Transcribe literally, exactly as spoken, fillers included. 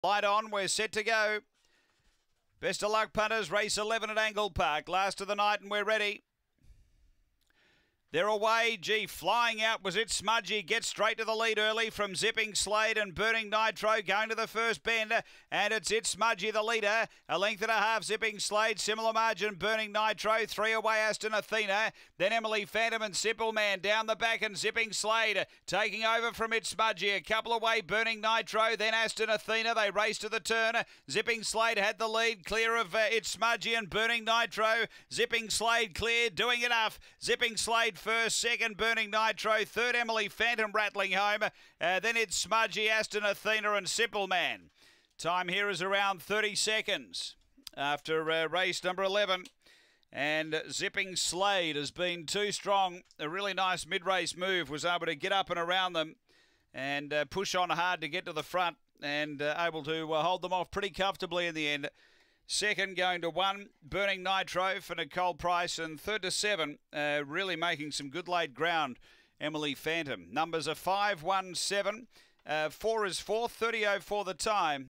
Light on, we're set to go. Best of luck, punters. Race eleven at Angle Park. Last of the night and we're ready. They're away. Gee, flying out was it. Smudgy gets straight to the lead early from Zipping Slade and Burning Nitro going to the first bend. And it's it, Smudgy, the leader. A length and a half, Zipping Slade. Similar margin, Burning Nitro. Three away, Aston Athena. Then Emily Phantom and Simple Man down the back and Zipping Slade taking over from it, Smudgy. A couple away, Burning Nitro. Then Aston Athena. They race to the turn. Zipping Slade had the lead. Clear of uh, it, Smudgy and Burning Nitro. Zipping Slade clear. Doing enough. Zipping Slade first, second Burning Nitro, third Emily Phantom rattling home, uh, then it's Smudgy, Aston Athena and Simple Man. Time here is around thirty seconds after uh, race number eleven, and Zipping Slade has been too strong. A really nice mid-race move, was able to get up and around them and uh, push on hard to get to the front and uh, able to uh, hold them off pretty comfortably in the end. Second going to one, Burning Nitro for Nicole Price. And third to seven, uh, really making some good laid ground, Emily Phantom. Numbers are five, one, seven. Uh, four is fourth, thirty oh four the time.